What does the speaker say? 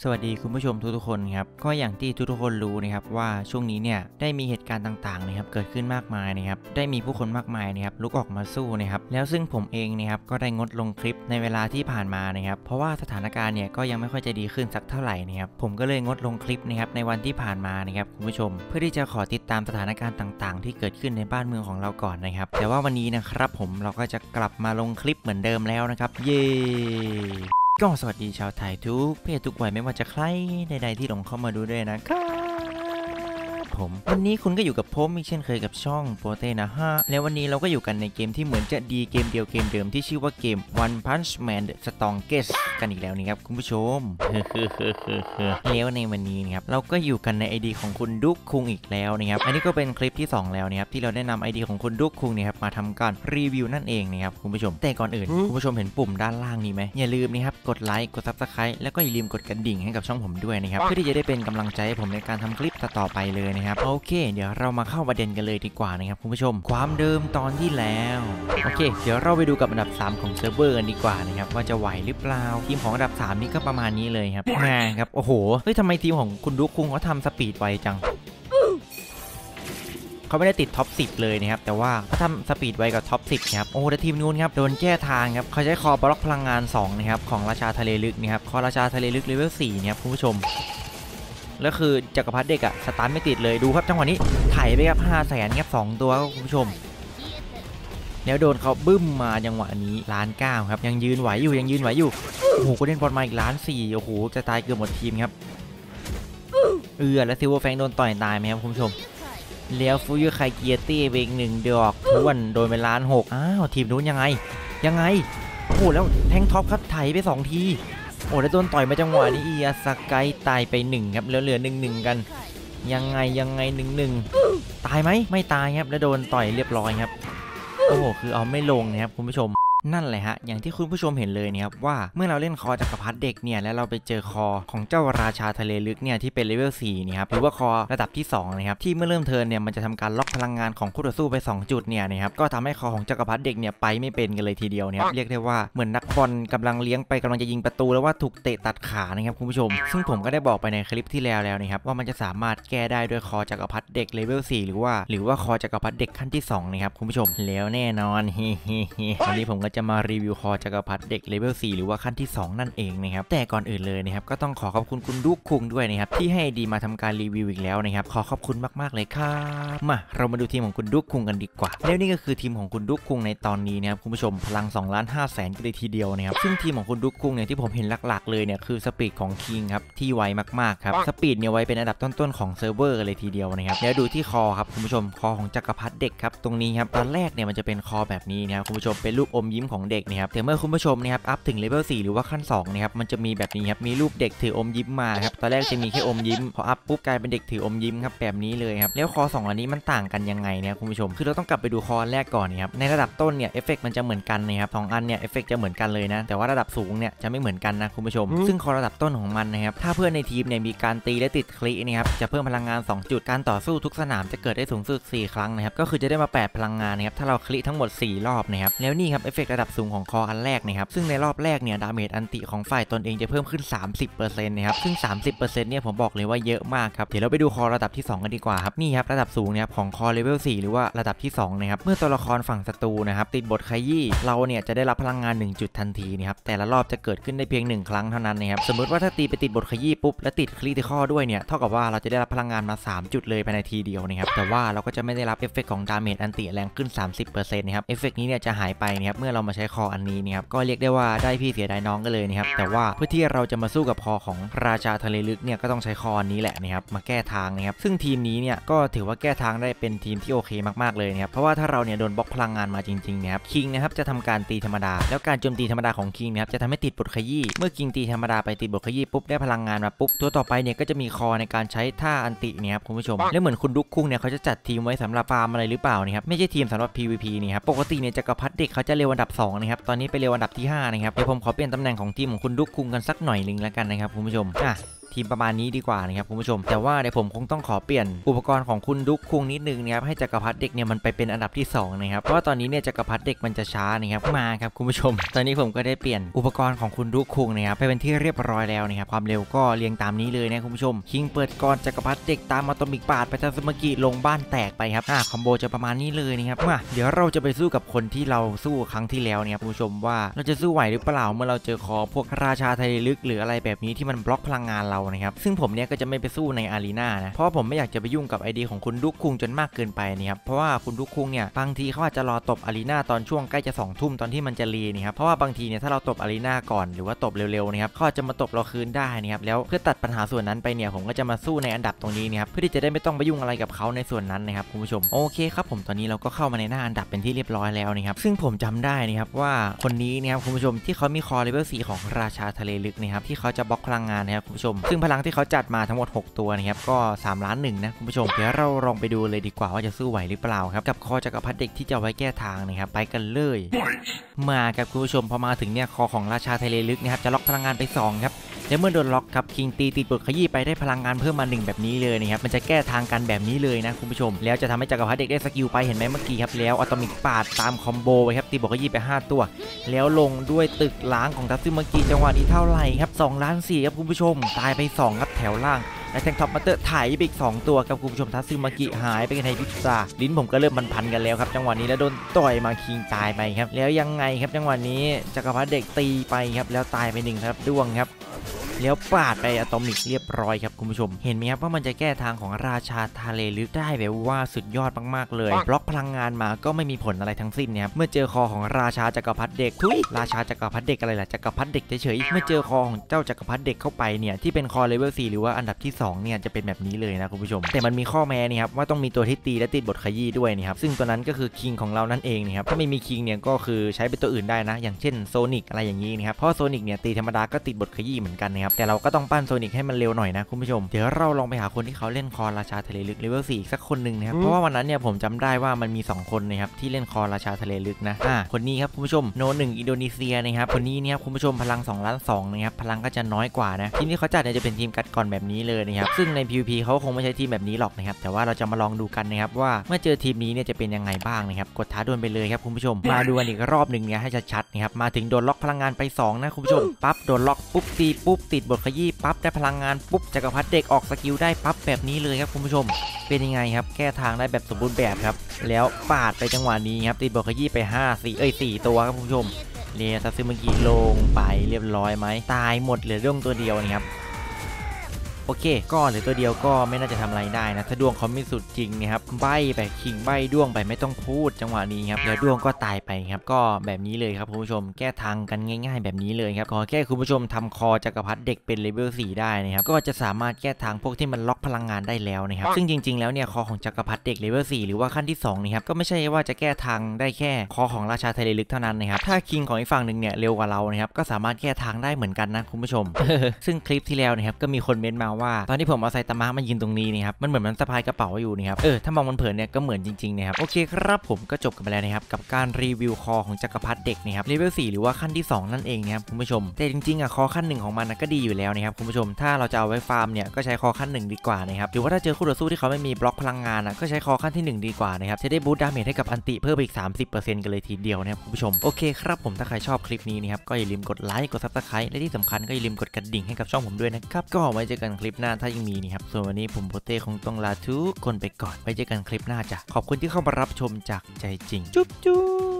สวัสดีคุณผู้ชมทุกๆคนครับก็อย่างที่ทุกๆคนรู้นะครับว่าช่วงนี้เนี่ยได้มีเหตุการณ์ต่างๆนะครับเกิดขึ้นมากมายนะครับได้มีผู้คนมากมายนะครับลุกออกมาสู้นะครับแล้วซึ่งผมเองนะครับก็ได้งดลงคลิปในเวลาที่ผ่านมานะครับเพราะว่าสถานการณ์เนี่ยก็ยังไม่ค่อยจะดีขึ้นสักเท่าไหร่นะครับผมก็เลยงดลงคลิปนะครับในวันที่ผ่านมานะครับคุณผู้ชมเพื่อที่จะขอติดตามสถานการณ์ต่างๆที่เกิดขึ้นในบ้านเมืองของเราก่อนนะครับแต่ว่าวันนี้นะครับผมเราก็จะกลับมาลงคลิปเหมือนเดิมแล้วนะครับเย้ก็สวัสดีชาวไทยทุกเพศทุกวัยไม่ว่าจะใครใดๆที่หลงเข้ามาดูด้วยนะครับผมวันนี้คุณก็อยู่กับผมอีกเช่นเคยกับช่องโปเต้นะฮะแล้ววันนี้เราก็อยู่กันในเกมที่เหมือนจะดีเกมเดียวเกมเดิมที่ชื่อว่าเกม One Punch Man The Strongest กันอีกแล้วนี่ครับคุณผู้ชมแล้วในวันนี้นะครับเราก็อยู่กันใน ID ของคุณดุ๊กคุงอีกแล้วนะครับอันนี้ก็เป็นคลิปที่2แล้วนะครับที่เราได้นำ ID ของคุณดุ๊กคุงเนี่ยครับมาทำการรีวิวนั่นเองนะครับคุณผู้ชมแต่ก่อนอื่นคุณผู้ชมเห็นปุ่มด้านล่างนี้ไหมอย่าลืมนะครับกดไลค์กด Subscribe แล้วก็อย่าลืมกดกระดิ่งให้กับช่องผมด้วยนะครับเพื่อที่จะได้เป็นกำลังใจให้ผมในการทำคลิปต่อไปเลยนะครับโอเคเดี๋ยวเรามาเข้าประเด็นกันเลยดีกว่านะครับคุณผู้ชมความเดิมตอนที่แล้วโอเคเดี๋ยวเราไปดูกับอันดับ3ของเซิร์ฟเวอร์กันดีกว่านะครับว่าจะไหวหรือเปล่าทีมของอันดับ3นี่ก็ประมาณนี้เลยครับครับโอ้โหเฮ้ยทำไมทีมของคุณดุ๊กคุงเขาทำสปีดไวจังเขาไม่ได้ติดท็อป10เลยนะครับแต่ว่าเขาทำสปีดไวกับท็อป10นะครับโอ้แต่ทีมนู้นครับโดนแก้ทางครับเขาใช้คอบล็อกพลังงาน2นะครับของราชาทะเลลึกนะครับคอราชาทะเลลึกเลเวล4นะครับคุณผู้ชมแล้วคือจักรพรรดิเด็กอะสตาร์ทไม่ติดเลยดูครับจังหวะนี้ไถไปครับ500,000ครับ2ตัวคุณผู้ชมแล้วโดนเขาบึ้มมาจังหวะนี้1,900,000ครับยังยืนไหวอยู่โอ้โหก็เล่นบอลมาอีก1,400,000โอ้โหจะตายเกือบหมดทีมครับแล้วซิลเวอร์แฟงโดนต่อยตายไหมครับคุณผู้ชมเลี้ยวฟูยูไคเกียตี้เบง1ดอกทวนโดนไป1,600,000อ้าวทีมนู้นยังไงโอ้โหแล้วแทงท็อปครับไถไป2ทีโอ้แล้วโดนต่อยมาจังหวะนี้อีอาสกายตายไป1ครับแล้วเหลือ1-1กันยังไง1-1ตายไหมไม่ตายครับแล้วโดนต่อยเรียบร้อยครับโอ้โหคือเอาไม่ลงนะครับคุณผู้ชมนั่นแหละฮะอย่างที่คุณผู้ชมเห็นเลยนะครับว่าเมื่อเราเล่นคอจักรพรรดิเด็กเนี่ยแล้วเราไปเจอคอของเจ้าราชาทะเลลึกเนี่ยที่เป็นเลเวล4นะครับหรือว่าคอระดับที่2นะครับที่เมื่อเริ่มเทิร์นเนี่ยมันจะทำการล็อกพลังงานของคู่ต่อสู้ไป2จุดเนี่ยนะครับก็ทำให้คอของจักรพรรดิเด็กเนี่ยไปไม่เป็นกันเลยทีเดียวนะครับเรียกได้ว่าเหมือนนักบอลกำลังเลี้ยงไปกำลังจะยิงประตูแล้วว่าถูกเตะตัดขานะครับคุณผู้ชมซึ่งผมก็ได้บอกไปในคลิปที่แล้วนะครับว่ามันจะสามารถแก้ได้ด้วยคอจักรพรรดิเด็กเลเวล4หรือว่าคอจักรพรรดิเด็กขั้นที่2นะครับคุณผู้ชมแล้วแน่นอนวันนี้ผมก็จะมารีวิวคอจักรพรรดิเด็กเลเวล4หรือว่าขั้นที่2นั่นเองนะครับแต่ก่อนอื่นเลยนะครับก็ต้องขอขอบคุณคุณดุ๊กคุงด้วยนะครับที่ให้ดีมาทำการรีวิวอีกแล้วนะครับขอขอบคุณมากๆเลยครับมาเรามาดูทีมของคุณดุ๊กคุงกันดีกว่าแล้วนี่ก็คือทีมของคุณดุ๊กคุงในตอนนี้นะครับคุณผู้ชมพลัง2,500,000กันเลยทีเดียวนะครับซึ่งทีมของคุณดุ๊กคุงเนี่ยที่ผมเห็นหลักๆเลยเนี่ยคือสปีดของคิงครับที่ไวมากๆครับสปีดเนี่ยไวเป็นอันดับต้นๆของเซิร์ฟเวอร์เลยทีเดียวนะครับแล้วดูที่คอครับคุณผู้ชมคอของจักรพรรดิเด็กครับตรงนี้ครับตอนแรกเนี่ยมันจะเป็นคอแบบนี้นะครับคุณผู้ชมเป็นรูปอมยิ้มของเด็กนะครับแต่เมื่อคุณผู้ชมนะครับอัพถึงเลเวล4หรือว่าขั้น2นะครับมันจะมีแบบนี้ครับมีรูปเด็กถืออมยิ้มมาครับตอนแรกจะมีแค่อมยิ้มพออัพปุ๊บกลายเป็นเด็กถืออมยิ้มครับแบบนี้เลยครับแล้วคอ2อันนี้มันต่างกันยังไงเนี่ยคุณผู้ชมคือเราต้องกลับไปดูคอแรกก่อนนะครับในระดับต้นเนี่ยเอฟเฟกต์มันจะเหมือนกันนะครับ2อันเนี่ยเอฟเฟกต์จะเหมือนกันเลยนะแต่ว่าระดับสูงเนี่ยจะไม่เหมือนกันนะคุณผู้ชมซึ่งคอระดับต้นของมันนะครับถ้าเพื่อนในทีมเนี่ยมีการตีและติดคลินะครับจะเพิ่มพลังงาน2จุดการต่อสู้ทุกสนามจะเกิดได้สูงสุด4ครั้งนะครับก็คือจะได้มา8พลังงานนะครับถ้าเราคลิทั้งหมด4รอบนะครับแล้วนี่ครับเอฟเฟกต์ระดับสูงของคออันแรกนะครับซึ่งในรอบแรกเนี่ยดาเมจอันติของฝ่ายตนเองจะเพิ่มขึ้น 30% นะครับซึ่ง 30% เนี่ยผมบอกเลยว่าเยอะมากครับเดี๋ยวเราไปดูคอระดับที่2กันดีกว่าครับนี่ครับระดับสูงเนี่ยของคอเลเวล4หรือว่าระดับที่2นะครับเมื่อตัวละครฝั่งศัตรูนะครับติดบทขยี้เราเนี่ยจะได้รับพลังงาน1จุดทันทีนะครับแต่ละรอบจะเกิดขึ้นได้เพียง1ครั้งเท่านั้นนะครับสมมติว่าถ้าตีไปติดบทขยี้ปุ๊บและติดคริติคอลด้วยเนี่ยเท่ากับว่าเราจะได้รับพลังงานมา3จุดเลยภายในทีเดียวนะครับแต่ว่าเราก็จะไม่ได้รับเอฟเฟกต์ของดาเมจอันติแรงขึ้น 30% นะครับเอฟเฟกต์นี้เนี่ยจะหายไปนะครับเมื่อเรามาใช้คออันนี้นะครับก็เรียกได้ว่าได้พี่เสียดายน้องกันเลยนะครับแต่ว่าเพื่อที่เราจะมาสู้กับคอของราชาทะเลลึกเนี่ยก็ต้องใช้คอนี้แหละนะครับมาแก้ทางนะครับซึ่งทีมนี้เนี่ยก็ถือว่าแก้ทางได้เป็นทีมที่โอเคมากๆเลยนะครับเพราะว่าถ้าเราเนี่ยโดนบล็อกพลังงานมาจริงๆนะครับคิงนะครับจะทำการตีธรรมดาแล้วการโจมตีธรรมดาของคิงนะครับจะทำให้ติดบทขยี้เมื่อคิงตีธรรมดาไปติดบทขยี้ปุ๊บได้พลังงานมาปุ๊บตัวต่อไปเนี่ยก็จะมีคอในการใช้ท่าอันติเนี่ยครับคุณผู้ชมแล้วเหมือนคุณดุ๊กคุงเนี่ยเขาจะจัดทีมไว้สำหรับฟาร์มอะไรหรือเปล่านะครับไม่ใช่ทีมสำหรับ PVP นี่ครับปกติเนี่ยจักรพรรดิเด็กเขาจะเร็วอันดับ2นะครับตอนนี้ไปเร็วอันดับที่5นะครับเดี๋ยวผมขอเปลี่ยนตำแหน่งของทีมของคุณดุ๊กคุงกันสักหน่อยนึงแล้วกันนะครับคุณผู้ชมทีมประมาณนี้ดีกว่านะครับคุณผู้ชมแต่ว่าเดี๋ยวผมคงต้องขอเปลี่ยนอุปกรณ์ของคุณดุ๊กคุงนิดนึงนะครับให้จักรพรรดิเด็กเนี่ยมันไปเป็นอันดับที่2นะครับเพราะว่าตอนนี้เนี่ยจักรพรรดิเด็กมันจะช้านะครับมาครับคุณผู้ชมตอนนี้ผมก็ได้เปลี่ยนอุปกรณ์ของคุณดุ๊กคุงนะครับไปเป็นที่เรียบร้อยแล้วนะครับความเร็วก็เรียงตามนี้เลยนะคุณผู้ชมคิงเปิดก่อนจักรพรรดิเด็กตามอัตมิกปาดไปทัศมกิลงบ้านแตกไปครับคอมโบจะประมาณนี้เลยนะครับมาเดี๋ยวเราจะไปสู้กับคนที่เราสู้ครั้งที่แล้วเนี่ยคุณผู้ชมว่าเราจะสู้ไหวหรือเปล่าเมื่อเราเจอคอพวกราชาทะเลลึกหรืออะไรแบบนี้ที่มันบล็อกพลังงานเรานะครับซึ่งผมเนี่ยก็จะไม่ไปสู้ในอารีนานะเพราะผมไม่อยากจะไปยุ่งกับไอดีของคุณดุ๊กคุงจนมากเกินไปนะครับเพราะว่าคุณดุ๊กคุงเนี่ยบางทีเขาอาจจะรอตบอารีนาตอนช่วงใกล้จะ2 ทุ่มตอนที่มันจะรีนะครับเพราะว่าบางทีเนี่ยถ้าเราตบอารีนาก่อนหรือว่าตบเร็วๆนะครับเขาอาจจะมาตบเราคืนได้นะครับแล้วเพื่อตัดปัญหาส่วนนั้นไปเนี่ยผมก็จะมาสู้ในอันดับตรงนี้นะครับเพื่อที่จะได้ไม่ต้องไปยุ่งอะไรกับเขาในส่วนนั้นนะครับคุณผู้ชมโอเคครับผมตอนนี้เราก็เข้ามาในหน้าอันดับเป็นที่เรียบร้อยแล้วนะครับซึ่งผมจำได้นะครับว่าคนนี้นะครับคุณผู้ชมที่เขามีคอเลเวล4ของราชาทะเลลึกนะครับที่เขาจะบล็อกพลังงานนะครับคุณผู้ชมซึ่งพลังที่เขาจัดมาทั้งหมด6ตัวนะครับก็3 ล้าน 1นะคุณผู้ชมเดี๋ยวเราลองไปดูเลยดีกว่าว่าจะสู้ไหวหรือเปล่าครับกับคอจักรพรรดิเด็กที่จะไว้แก้ทางนะครับไปกันเลยมาครับคุณผู้ชมพอมาถึงเนี่ยคอของราชาทะเลลึกนะครับจะล็อกพลังงานไป2ครับแล้วเมื่อโดนล็อกครับคิงตีติดบทขยี้ไปได้พลังงานเพิ่มมา1แบบนี้เลยนะครับมันจะแก้ทางกันแบบนี้เลยนะคุณผู้ชมแล้วจะทำให้จักรพรรดิเด็กได้สกิลไปเห็นไหมเมื่อกี้ครับแล้วอัตมิกปาดตามคอมโบไปครับตีบทขยี้ไป5ตัวแล้วลงด้วยตึกล้างของทัตซึเมื่อกี้จังหวะนี้เท่าไหร่ครับ2 ล้าน 4ครับคุณผู้ชมตายไป2ครับแถวล่างและแทงท็อปมาเตอร์ถ่ายไปอีก2ตัวครับคุณผู้ชมทัตซึมากิหายไปกันในพริบตาลิ้นผมก็เริ่มพันกันแล้วครับจังหวะนี้แล้วโดนต่อยมาคิงตายไปครับแล้วยังไงครับจังหวะนี้จักรพรรดิเด็กตีไปครับแล้วตายไป1ครับด้วงครับแล้วปาดไปอะตอมิกเรียบร้อยครับคุณผู้ชมเห็นไหมครับว่ามันจะแก้ทางของราชาทะเลลึกได้แบบว่าสุดยอดมากๆเลยบล็อกพลังงานมาก็ไม่มีผลอะไรทั้งสิ้นนะครับเมื่อเจอคอของราชาจักรพรรดิเด็กทุยราชาจักรพรรดิเด็กอะไรล่ะจักรพรรดิเด็กเฉยๆเมื่อเจอคอของเจ้าจักรพรรดิเด็กเข้าไปเนี่ยที่เป็นคอเลเวล4หรือว่าอันดับที่2เนี่ยจะเป็นแบบนี้เลยนะคุณผู้ชมแต่มันมีข้อแม้นี่ครับว่าต้องมีตัวที่ตีและติดบทขยี้ด้วยนี่ครับซึ่งตัวนั้นก็คือคิงของเรานั่นเองนะครับถ้าไม่มีคิงเนี่ยก็คือใช้เป็นตัวอื่นได้นะอย่างเช่นโซนิกอะไรอย่างนี้นะครับเพราะโซนิกเนี่ยตีธรรมดาก็ติดบทขยี้เหมือนกันนะครับแต่เราก็ต้องปั้นโซนิกให้มันเร็วหน่อยนะคุณผู้ชมเดี๋ยวเราลองไปหาคนที่เขาเล่นคอราชาทะเลลึกเลเวล4อีกสักคนหนึ่งนะครับเพราะว่าวันนั้นเนี่ยผมจำได้ว่ามันมี2 คนนะครับที่เล่นคอราชาทะเลลึกนะคนนี้ครับคุณผู้ชมโน1อินโดนีเซียนะครับคนนี้เนี่ยคุณผู้ชมพลัง2 ล้าน 2นะครับพลังก็จะน้อยกว่านะทีมที่เขาจัดเนี่ยจะเป็นทีมกัดก่อนแบบนี้เลยนะครับซึ่งใน PVP เขาคงไม่ใช่ทีมแบบนี้หรอกนะครับแต่ว่าเราจะมาลองดูกันนะครับว่าเมื่อเจอทีมนี้เนี่ยจะเป็นยังไงบ้างนะครับกดท้าดวลไปเลยครับคุณผู้ชมมาดูกันอีกรอบหนึ่งเนี่ยให้ชัดๆนะครับมาถึงโดนล็อกพลังงานไป2นะคุณผู้ชมปั๊บโดนล็อกปุ๊บตีปุ๊บติดบทขยี้ปั๊บได้พลังงานปุ๊บจักรพรรดิเด็กออกสกิลได้ปั๊บแบบนี้เลยครับคุณผู้ชมเป็นยังไงครับแก้ทางได้แบบสมบูรณ์แบบครับแล้วปาดไปจังหวะนี้ครับติดบทขยี้ไป4ตัวครับคุณผู้ชมเรียทัตซึเมื่อกี้ลงไปเรียบร้อยไหมตายหมดเหลือเรื่องตัวเดียวนะครับโอเคก็เหลือตัวเดียวก็ไม่น่าจะทำอะไรได้นะถ้าดวงเขาไม่สุดจริงนะครับใบไปคิงใบด้วงไปไม่ต้องพูดจังหวะนี้ครับเดี๋ยวด้วงก็ตายไปครับก็แบบนี้เลยครับคุณผู้ชมแก้ทางกันง่ายๆแบบนี้เลยครับขอแค่คุณผู้ชมทำคอจักรพรรดิเด็กเป็นเลเวล4ได้นะครับก็จะสามารถแก้ทางพวกที่มันล็อกพลังงานได้แล้วนะครับซึ่งจริงๆแล้วเนี่ยคอของจักรพรรดิเด็กเลเวล4หรือว่าขั้นที่2นะครับก็ไม่ใช่ว่าจะแก้ทางได้แค่คอของราชาทะเลลึกเท่านั้นนะครับถ้าคิงของอีกฝั่งหนึ่งเนี่ยเร็วกว่าเรานะครับก็สามารถแก้ทางได้เหมือนกันนะคุณผู้ชม ซึ่งคลิปที่แล้วนะครับก็มีคนเม้นมาว่าตอนที่ผมเอาไซตามะมายืนตรงนี้นะครับมันเหมือนมันสะพายกระเป๋าอยู่นะครับถ้ามองมันเผินเนี่ยก็เหมือนจริงๆนะครับโอเคครับผมก็จบกันไปแล้วนะครับกับการรีวิวคอของจักรพรรดิเด็กนะครับเลเวล4หรือว่าขั้นที่2นั่นเองนะครับคุณผู้ชมแต่จริงๆคอขั้น1ของมันก็ดีอยู่แล้วนะครับคุณผู้ชมถ้าเราจะเอาไว้ฟาร์มเนี่ยก็ใช้คอขั้น1ดีกว่านะครับหรือว่าถ้าเจอคู่ต่อสู้ที่เขาไม่มีบล็อกพลังงานก็ใช้คอขั้นที่1ดีกว่านะครับจะได้บูสต์ดาเมจให้กับอันติเพิ่มอีก 30% กันเลยทีเดียวนะครับคุณผู้ชมโอเคครับผมถ้าใครชอบคลิปนี้นะครับก็อย่าลืมกดไลค์กด Subscribe และที่สำคัญก็อย่าลืมกดกระดิ่งให้กับช่องผมด้วยนะครับก็ไว้เจอกันคลิปหน้าถ้ายังมีนะครับส่วนวันนี้ผมโปเต้คงต้องลาทุกคนไปก่อนไว้เจอกันคลิปหน้าจ้ะขอบคุณที่เข้ามารับชมจากใจจริงจุ๊บ